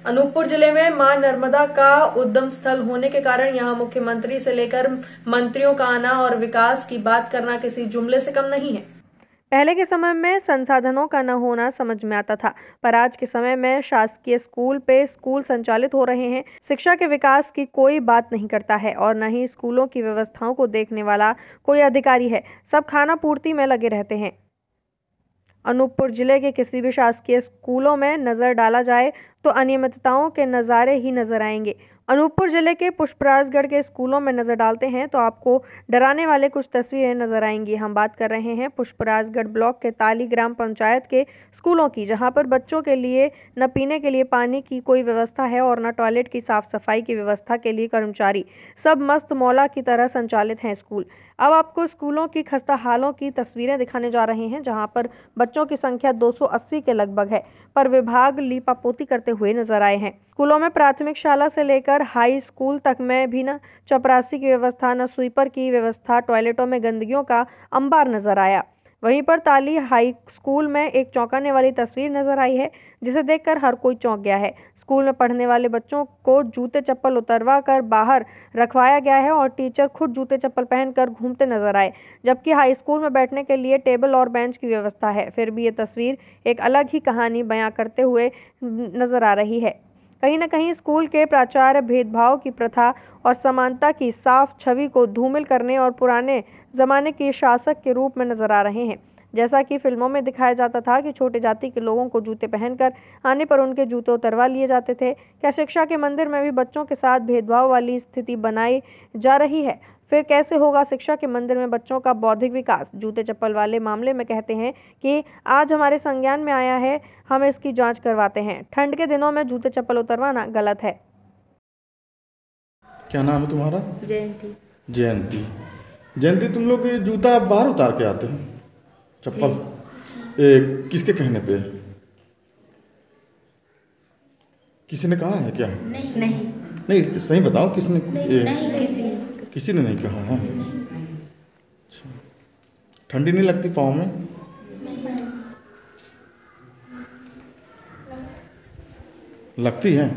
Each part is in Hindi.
अनूपपुर जिले में मां नर्मदा का उद्गम स्थल होने के कारण यहां मुख्यमंत्री से लेकर मंत्रियों का आना और विकास की बात करना किसी जुमले से कम नहीं है। पहले के समय में संसाधनों का न होना समझ में आता था, पर आज के समय में शासकीय स्कूल पे स्कूल संचालित हो रहे हैं। शिक्षा के विकास की कोई बात नहीं करता है और न ही स्कूलों की व्यवस्थाओं को देखने वाला कोई अधिकारी है। सब खाना पूर्ति में लगे रहते हैं। अनूपपुर जिले के किसी भी शासकीय स्कूलों में नजर डाला जाए तो अनियमितताओं के नज़ारे ही नजर आएंगे। अनूपपुर जिले के पुष्पराजगढ़ के स्कूलों में नजर डालते हैं तो आपको डराने वाले कुछ तस्वीरें नजर आएंगी। हम बात कर रहे हैं पुष्पराजगढ़ ब्लॉक के ताली ग्राम पंचायत के स्कूलों की, जहां पर बच्चों के लिए न पीने के लिए पानी की कोई व्यवस्था है और न टॉयलेट की साफ सफाई की व्यवस्था के लिए कर्मचारी। सब मस्त मौला की तरह संचालित हैं स्कूल। अब आपको स्कूलों की खस्ता हालों की तस्वीरें दिखाने जा रहे हैं, जहां पर बच्चों की संख्या 280 के लगभग है, पर विभाग लीपापोती करते हुए नजर आए हैं। स्कूलों में प्राथमिक शाला से लेकर हाई स्कूल तक में भी न चपरासी की व्यवस्था, न स्वीपर की व्यवस्था, टॉयलेटों में गंदगियों का अंबार नजर आया। वहीं पर ताली हाई स्कूल में एक चौंकाने वाली तस्वीर नजर आई है, जिसे देखकर हर कोई चौंक गया है। स्कूल में पढ़ने वाले बच्चों को जूते चप्पल उतरवा कर बाहर रखवाया गया है और टीचर खुद जूते चप्पल पहनकर घूमते नजर आए, जबकि हाई स्कूल में बैठने के लिए टेबल और बेंच की व्यवस्था है। फिर भी ये तस्वीर एक अलग ही कहानी बयां करते हुए नजर आ रही है। कहीं न कहीं स्कूल के प्राचार्य भेदभाव की प्रथा और समानता की साफ छवि को धूमिल करने और पुराने जमाने के शासक के रूप में नजर आ रहे हैं। जैसा कि फिल्मों में दिखाया जाता था कि छोटे जाति के लोगों को जूते पहनकर आने पर उनके जूते उतरवा लिए जाते थे। क्या शिक्षा के मंदिर में भी बच्चों के साथ भेदभाव वाली स्थिति बनाई जा रही है? फिर कैसे होगा शिक्षा के मंदिर में बच्चों का बौद्धिक विकास? जूते चप्पल वाले मामले में कहते हैं कि आज हमारे संज्ञान में आया है, हम इसकी जांच करवाते हैं। ठंड के दिनों में जूते चप्पल उतरवाना गलत है। क्या नाम है तुम्हारा? जयंती। जयंती। जयंती, तुम लोग ये जूता बाहर उतार के आते हैं, चप्पल किसके कहने पे? किसी ने कहा है क्या? नहीं, सही बताओ, किसने? नहीं, किसी ने नहीं कहा है। अच्छा, ठंडी नहीं लगती पाँव में? लगती है?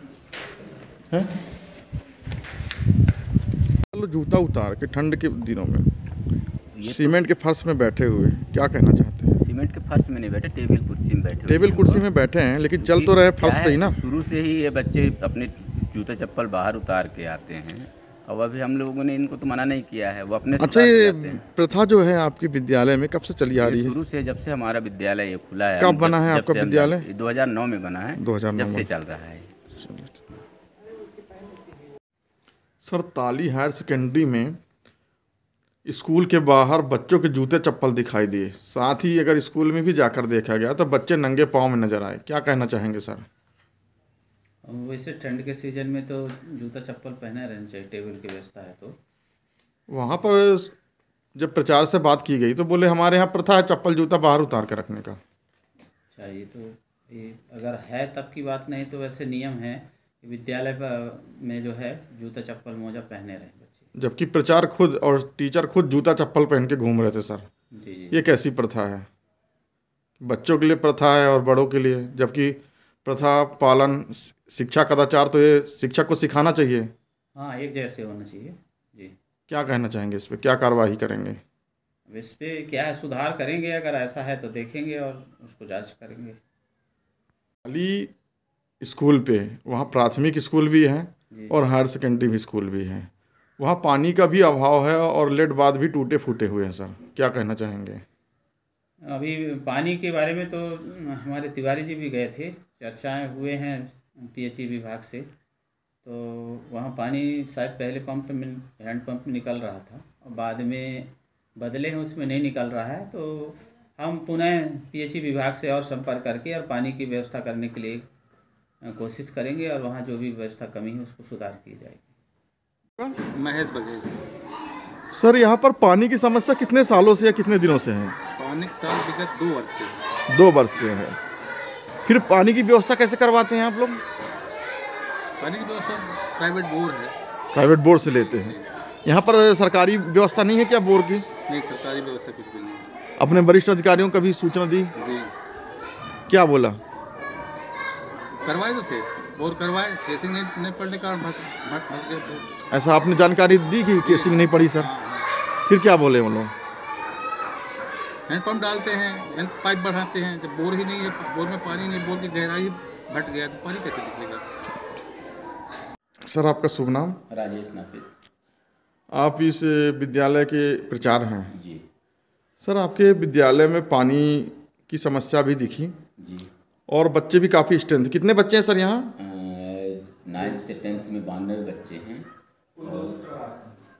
चलो, जूता उतार के ठंड के दिनों में सीमेंट के फर्श में बैठे हुए क्या कहना चाहते हैं? सीमेंट के फर्श में नहीं बैठे, टेबल कुर्सी में बैठे। टेबल कुर्सी में बैठे हैं, लेकिन चल तो रहे फर्श पे ही ना। शुरू से ही ये बच्चे अपने जूते चप्पल बाहर उतार के आते हैं और अभी हम लोगों ने इनको तो मना नहीं किया है, वो अपने। अच्छा, ये प्रथा जो है आपके विद्यालय में कब से चली आ रही है? शुरू से, जब से हमारा विद्यालय ये खुला है। कब बना है आपका विद्यालय? 2009 में बना है। 2009 जब से चल रहा है। सर, ताली हायर सेकेंडरी में स्कूल के बाहर बच्चों के जूते चप्पल दिखाई दिए, साथ ही अगर स्कूल में भी जाकर देखा गया तो बच्चे नंगे पाँव में नजर आए। क्या कहना चाहेंगे सर? वैसे ठंड के सीजन में तो जूता चप्पल पहने रहना चाहिए, टेबल की व्यवस्था है तो। वहाँ पर जब प्रचार से बात की गई तो बोले हमारे यहाँ प्रथा है चप्पल जूता बाहर उतार कर रखने का। अच्छा, ये अगर है तब की बात, नहीं तो वैसे नियम है विद्यालय में जो है जूता चप्पल मोजा पहने रहे बच्चे। जबकि प्रचार खुद और टीचर खुद जूता चप्पल पहन के घूम रहे थे सर। जी। ये कैसी प्रथा है? बच्चों के लिए प्रथा है और बड़ों के लिए, जबकि प्रथा पालन शिक्षा कदाचार तो ये शिक्षक को सिखाना चाहिए। हाँ, एक जैसे होना चाहिए जी। क्या कहना चाहेंगे इस पर? क्या कार्रवाई करेंगे इस पे? क्या है, सुधार करेंगे, अगर ऐसा है तो देखेंगे और उसको जांच करेंगे। अली स्कूल पे वहाँ प्राथमिक स्कूल भी है और हायर सेकेंडरी भी स्कूल भी है, वहाँ पानी का भी अभाव है और लेट बाद भी टूटे फूटे हुए हैं सर। क्या कहना चाहेंगे? अभी पानी के बारे में तो हमारे तिवारी जी भी गए थे, चर्चाएं हुए हैं पीएचई विभाग से, तो वहाँ पानी शायद पहले पंप में, हैंड पंप में निकल रहा था और बाद में बदले हैं उसमें नहीं निकल रहा है। तो हम पुनः पीएचई विभाग से और संपर्क करके और पानी की व्यवस्था करने के लिए कोशिश करेंगे और वहाँ जो भी व्यवस्था कमी है उसको सुधार की जाएगी। महेश बघेल सर, यहाँ पर पानी की समस्या कितने सालों से या कितने दिनों से है? पानी की साल विगत 2 वर्ष से। 2 वर्ष से है। फिर पानी की व्यवस्था कैसे करवाते हैं आप लोग? पानी की व्यवस्था प्राइवेट बोर है। प्राइवेट बोर से लेते हैं। यहाँ पर सरकारी व्यवस्था नहीं है क्या बोर की? नहीं, सरकारी व्यवस्था कुछ भी नहीं है। अपने वरिष्ठ अधिकारियों को भी सूचना दी? जी। क्या बोला? करवाए तो थे। बोर करवाए, केसिंग नहीं पड़ने के कारण फंस गए बोर। ऐसा आपने जानकारी दी कि केसिंग नहीं पड़ी सर? फिर क्या बोले वो लोग? हैंडपम्प डालते हैं, हैंड पाइप बढ़ाते हैं, जब बोर ही नहीं है, बोर में पानी नहीं, बोर की गहराई घट गया तो पानी कैसे निकलेगा। सर आपका शुभ नाम? राजेश नापित। आप इस विद्यालय के प्राचार्य हैं जी सर। आपके विद्यालय में पानी की समस्या भी दिखी जी। और बच्चे भी काफ़ी स्ट्रेंथ। कितने बच्चे हैं सर यहाँ? 9th से 10th में 92 बच्चे हैं और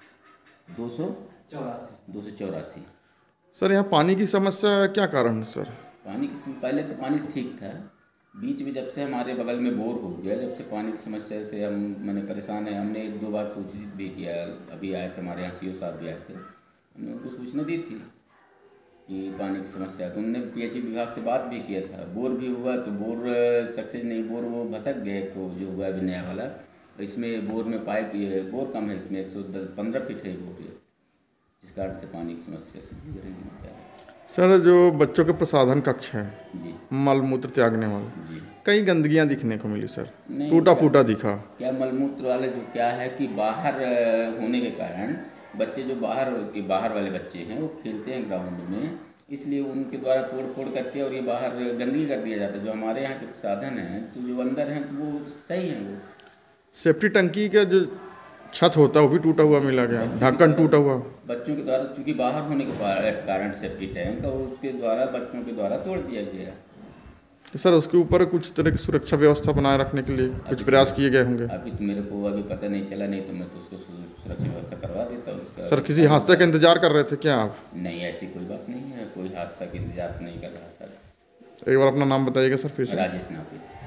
284। सर यहाँ पानी की समस्या क्या कारण है सर? पहले तो पानी ठीक था, बीच में जब से हमारे बगल में बोर हो गया, जब से पानी की समस्या से हम मैंने परेशान है। हमने 1-2 बार सूचित भी किया, अभी आए थे हमारे यहाँ CO साहब भी आए थे, हमने उनको सूचना दी थी कि पानी की समस्या। तो उन्होंने PHE विभाग से बात भी किया था। बोर भी हुआ तो बोर सक्सेस नहीं, बोर वो भसक गए। तो जो हुआ अभी नया वाला, इसमें बोर में पाइप बोर कम है, इसमें 115 फीट है बोर, जिस कारण से पानी की समस्या से गुजर रही है। सर जो बच्चों के प्रसाधन कक्ष है जी मल मूत्र त्यागने वाले, जी, कई गंदगियाँ दिखने को मिली सर, नहीं, टूटा फूटा दिखा। क्या मलमूत्र वाले जो क्या है कि बाहर होने के कारण बच्चे जो बाहर वाले बच्चे हैं वो खेलते हैं ग्राउंड में, इसलिए उनके द्वारा तोड़ फोड़ करके और ये बाहर गंदगी कर दिया जाता है। जो हमारे यहाँ के साधन हैं तो जो अंदर हैं तो वो सही हैं। वो सेफ्टी टंकी का जो छत होता है वो भी टूटा हुआ मिला गया, ढक्कन टूटा हुआ। बच्चों के द्वारा चूँकि बाहर होने के कारण सेफ्टी टैंक और उसके द्वारा बच्चों के द्वारा तोड़ दिया गया। तो सर उसके ऊपर कुछ तरह की सुरक्षा व्यवस्था बनाए रखने के लिए कुछ प्रयास किए गए होंगे? अभी तो मेरे को अभी पता नहीं चला, नहीं तो मैं तो उसको सुरक्षा व्यवस्था करवा देता उसका। सर किसी हादसे का इंतजार कर रहे थे क्या आप? नहीं, ऐसी कोई बात नहीं है, कोई हादसा का इंतजार नहीं कर रहा था। एक बार अपना नाम बताइएगा सर फिर से। राजेश नापित।